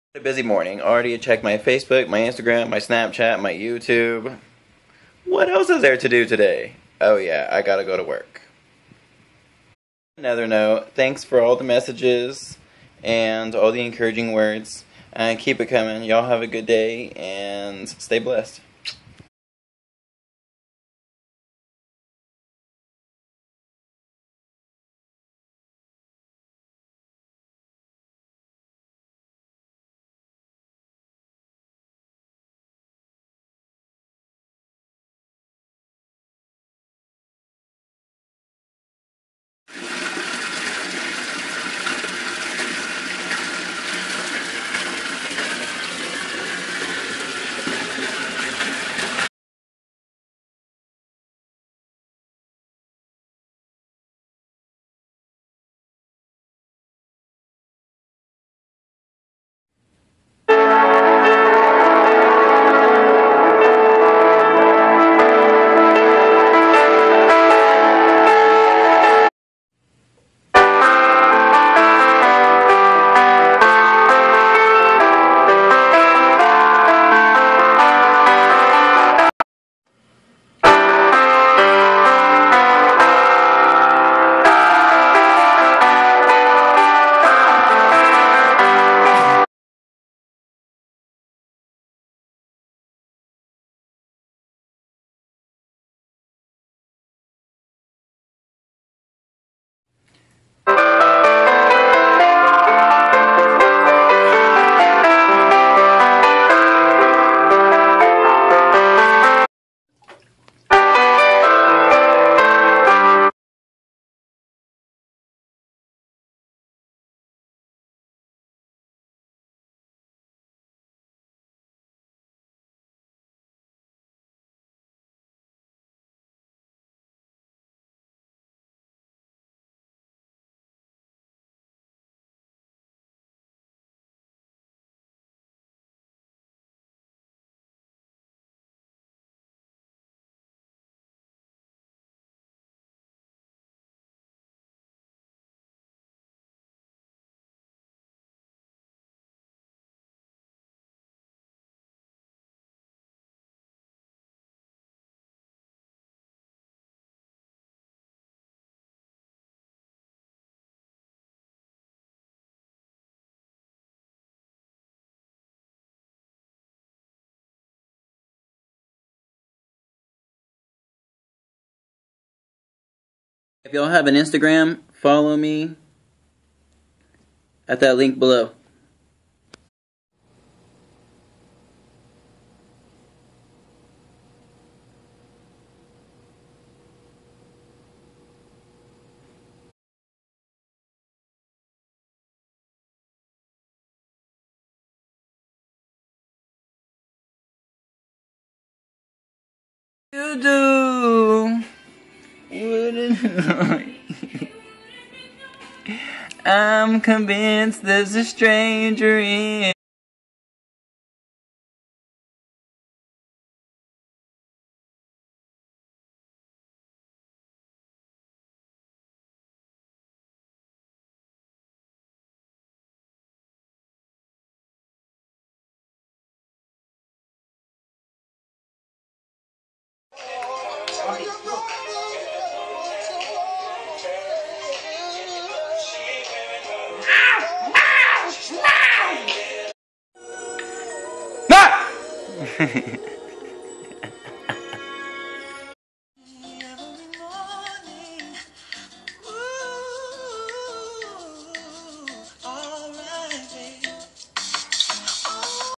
A busy morning. Already checked my Facebook, my Instagram, my Snapchat, my YouTube. What else is there to do today? Oh yeah, I gotta go to work. Another note, thanks for all the messages and all the encouraging words. And keep it coming. Y'all have a good day and stay blessed. If y'all have an Instagram, follow me at that link below. You do. I'm convinced there's a stranger in. Ah!